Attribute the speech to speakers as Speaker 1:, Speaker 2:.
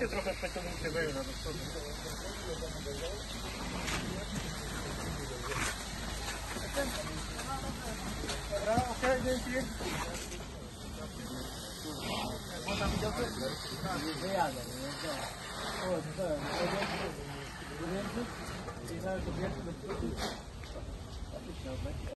Speaker 1: się trochę pociągnijcie weju na do przodu. Dobra, okej, dzięki. Można widział to?
Speaker 2: Nie jadę, nie jadę. O, to jest. I zaraz do